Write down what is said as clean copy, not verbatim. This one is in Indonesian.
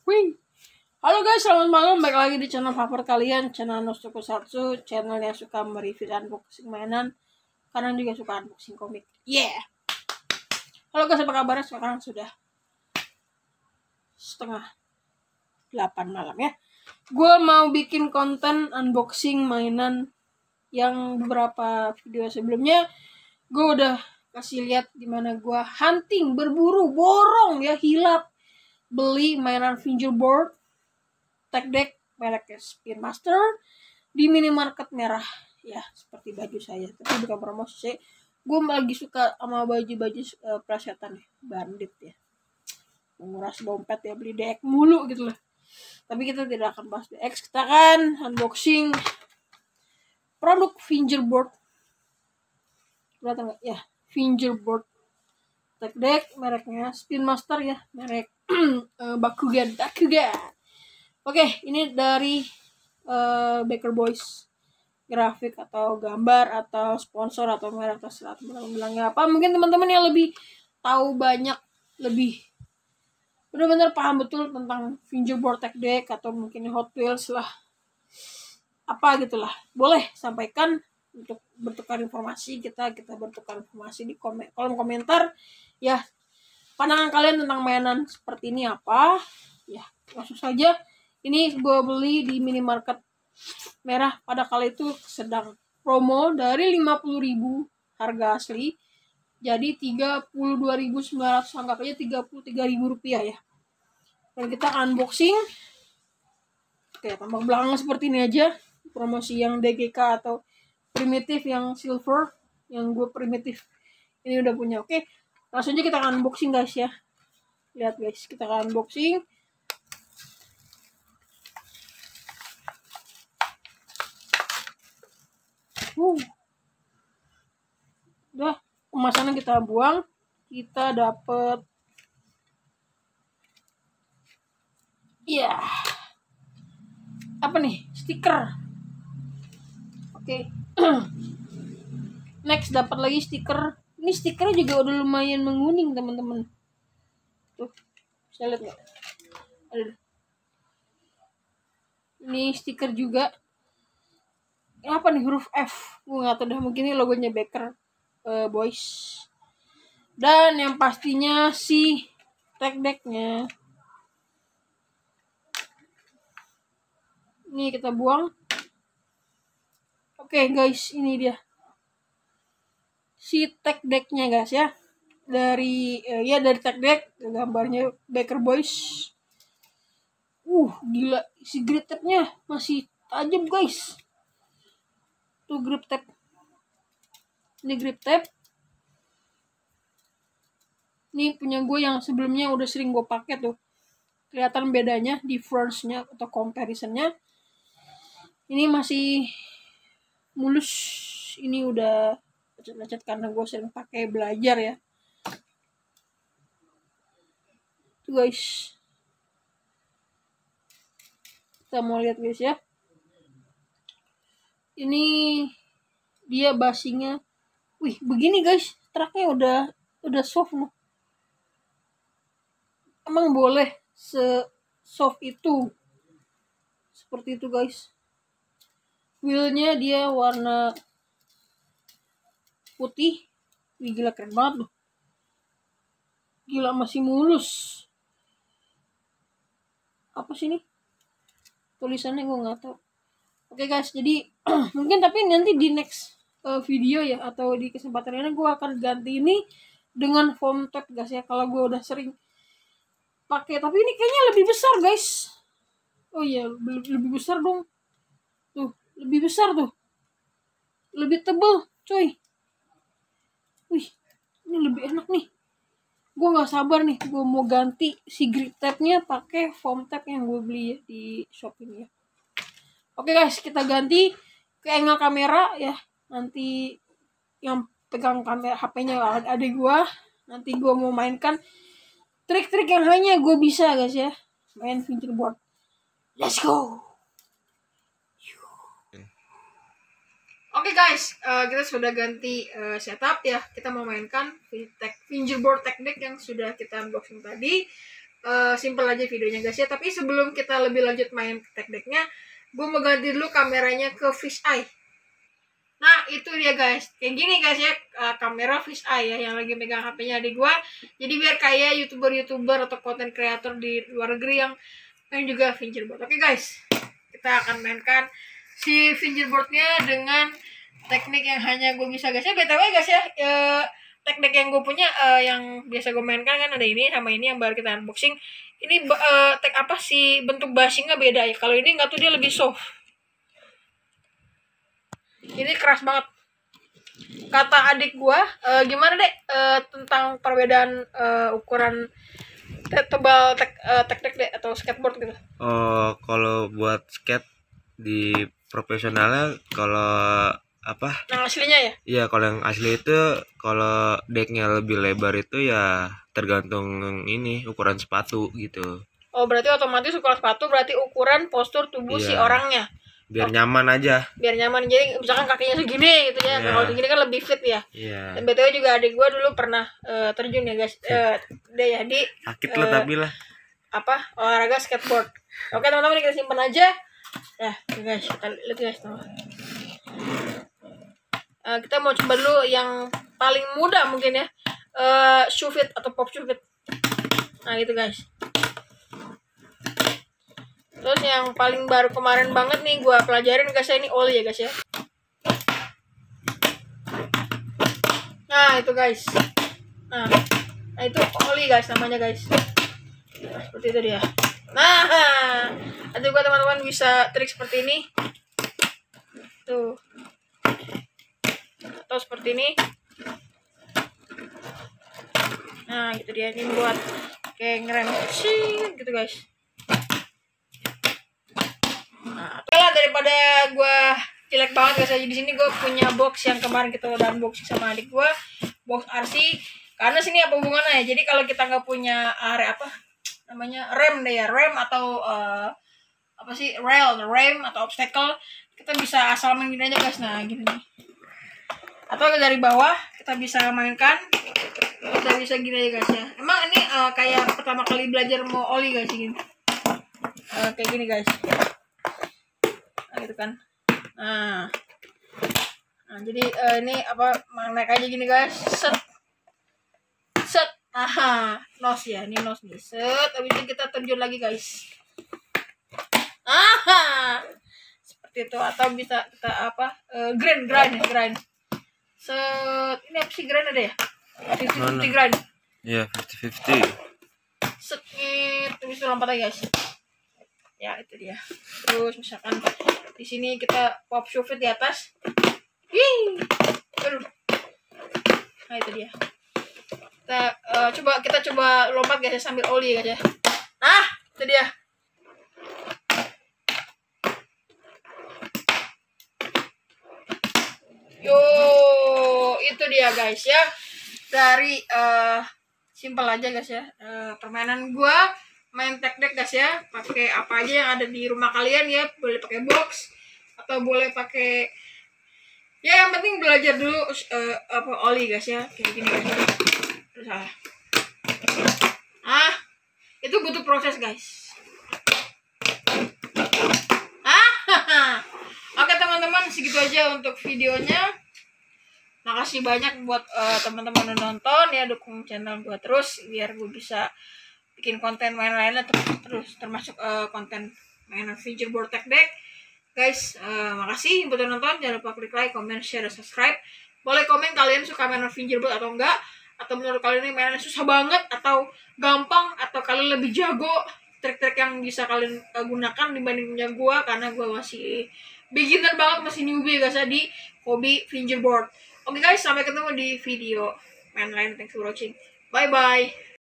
Wih. Halo guys, selamat malam. Balik lagi di channel favorit kalian, channel Nostokusatsu, channel yang suka mereview dan unboxing mainan. Kalian juga suka unboxing komik. Yeah. Halo guys, apa kabar? Sekarang sudah 7:30 malam ya. Gue mau bikin konten unboxing mainan yang beberapa video sebelumnya gue udah kasih lihat dimana gue hunting, berburu, borong ya, hilap beli mainan fingerboard tech deck mereknya Spin Master di minimarket merah ya, seperti baju saya, tapi bukan promosi sih. Gue lagi suka sama baju-baju plesetan ya, bandit ya, menguras dompet ya, beli DX mulu gitu loh. Tapi kita tidak akan bahas DX, kita akan unboxing produk fingerboard. Kelihatan nggak ya, fingerboard tech deck mereknya Spin Master ya, merek Bakugan. Oke, ini dari Baker Boys, grafik atau gambar atau sponsor atau merek, terserah teman-teman bilangnya apa. Mungkin teman-teman yang lebih tahu banyak, lebih benar-benar paham betul tentang fingerboard tech deck atau mungkin Hot Wheels lah, apa gitulah, boleh sampaikan untuk bertukar informasi. Kita bertukar informasi di kolom komentar ya, pandangan kalian tentang mainan seperti ini apa ya. Langsung saja, ini gue beli di minimarket merah pada kala itu sedang promo dari 50.000 harga asli jadi 32.900, anggap aja 33.000 rupiah ya. Dan kita unboxing. Oke, tambah belakang seperti ini aja, promosi yang DGK atau primitif yang silver, yang gue primitif ini udah punya. Oke, langsung aja kita unboxing guys ya. Lihat guys, kita unboxing. Udah, kemasannya kita buang. Kita dapet apa nih, stiker. Oke. Next, dapat lagi stiker. Ini stikernya juga udah lumayan menguning teman-teman. Tuh, bisa lihat nggak? Ini stiker juga. Ini apa nih, huruf F? Gue nggak tahu dah, mungkin ini logonya Baker Boys. Dan yang pastinya si tech decknya. Ini kita buang. Oke guys, ini dia si tech decknya guys ya, dari dari tech deck, gambarnya Baker Boys. Gila, si grip tab-nya masih tajam guys. Tuh grip tab. Ini grip tab. Ini punya gue yang sebelumnya udah sering gue pakai tuh. Kelihatan bedanya, difference-nya atau comparison-nya. Ini masih mulus. Ini udah lecet-lecet karena gue sering pakai belajar ya. Tuh guys. Kita mau lihat guys ya. Ini dia basingnya. Wih, begini guys. Truknya udah soft loh. Emang boleh se-soft itu? Seperti itu guys. Wheelnya dia warna putih. Wih, gila keren banget loh. Gila, masih mulus. Apa sih ini? Tulisannya gue nggak tahu. Oke guys, jadi mungkin tapi nanti di next video ya, atau di kesempatan ini gue akan ganti ini dengan foam tape guys ya, kalau gue udah sering pakai. Tapi ini kayaknya lebih besar guys. Oh iya, lebih besar dong. Tuh, lebih besar tuh. Lebih tebal, coy. Wih, ini lebih enak nih. Gue nggak sabar nih, gue mau ganti si grip tab-nya pakai foam tab yang gue beli ya di shop ini ya. Oke guys, kita ganti ke angle kamera ya. Nanti yang pegang kamera HP-nya adik gue. Nanti gue mau mainkan trik-trik yang hanya gue bisa guys ya, main fingerboard. Let's go. Oke guys, kita sudah ganti setup ya. Kita mau mainkan fingerboard tech deck yang sudah kita unboxing tadi. simple aja videonya guys ya. Tapi sebelum kita lebih lanjut main tech decknya, gue mau ganti dulu kameranya ke fisheye. Nah itu dia guys, kayak gini guys ya, kamera fisheye ya yang lagi megang HP-nya adik gue. Jadi biar kayak youtuber atau content creator di luar negeri yang main juga fingerboard. Oke guys, kita akan mainkan si fingerboardnya dengan teknik yang hanya gue bisa guys ya. BTW guys ya, teknik yang gue punya yang biasa gue mainkan kan ada ini sama ini yang baru kita unboxing. Ini bentuk bashingnya beda ya. Kalau ini nggak tuh dia lebih soft. Ini keras banget. Kata adik gua, gimana dek tentang perbedaan ukuran tebal tek dek atau skateboard gitu? Kalau buat skate di profesionalnya, kalau Yang aslinya ya? Iya, kalau yang asli itu kalau decknya lebih lebar itu ya tergantung ini ukuran sepatu gitu. Oh berarti otomatis ukuran sepatu berarti ukuran postur tubuh si orangnya. Biar nyaman aja. Biar nyaman, jadi misalkan kakinya segini gitu ya. Kalau segini kan lebih fit ya. Iya. Dan BTW juga adik gua dulu pernah terjun ya guys. Dia ya di sakit lah tapi lah. Olahraga skateboard. Oke teman-teman, kita simpan aja. Ya guys, kita lihat guys teman. Kita mau coba dulu yang paling mudah mungkin ya, shoe fit atau pop shoe fit. Nah gitu guys. Terus yang paling baru kemarin banget nih gua pelajarin guys ya, ini oli ya guys ya. Nah itu guys. Nah itu oli guys namanya guys. Nah, seperti itu dia. Nah nanti gua teman-teman bisa trik seperti ini. Tuh. Atau seperti ini. Nah gitu dia, ini buat kayak ngerem sih gitu guys. Nah, oke lah, daripada gue jelek banget guys aja di sini, gue punya box yang kemarin kita udah unboxing sama adik gue, box RC. Karena sini apa hubungannya ya? Jadi kalau kita nggak punya rem deh ya, rem atau rem atau obstacle, kita bisa asal main gini aja guys. Nah gini nih. Atau dari bawah kita bisa mainkan, kita bisa gini aja guys ya. Emang ini kayak pertama kali belajar mau oli guys gini. Kayak gini guys. Gitu kan. Nah jadi ini naik aja gini guys, set nos ya, ini nos nih, set. Habis itu kita terjun lagi guys, seperti itu. Atau bisa kita grind, set. Ini apa sih grind ada ya, 50-50 grind. Iya, 50-50. Set gitu, bisa lompat lagi guys. Ya itu dia. Terus misalkan di sini kita pop shoe fit di atas. Aduh. Nah itu dia. Kita coba lompat guys sambil oli guys ya. Nah itu dia. Yo itu dia guys ya. Dari simple aja guys ya. Permainan gua main tech deck guys ya, pakai apa aja yang ada di rumah kalian ya. Boleh pakai box atau boleh pakai ya, yang penting belajar dulu oli guys ya, kayak gini guys. Terus itu butuh proses guys. Oke teman-teman, segitu aja untuk videonya. Makasih banyak buat teman-teman yang nonton ya, dukung channel gue terus biar gue bisa bikin konten main lainnya terus, termasuk konten mainan fingerboard tech deck guys. Makasih buat nonton, jangan lupa klik like, comment, share, dan subscribe. Boleh komen kalian suka mainan fingerboard atau enggak, atau menurut kalian ini mainan susah banget atau gampang, atau kalian lebih jago trik-trik yang bisa kalian gunakan dibanding punya gua, karena gua masih beginner banget, masih newbie guys ya di hobi fingerboard. Oke guys, sampai ketemu di video main lain. Thanks for watching, bye bye.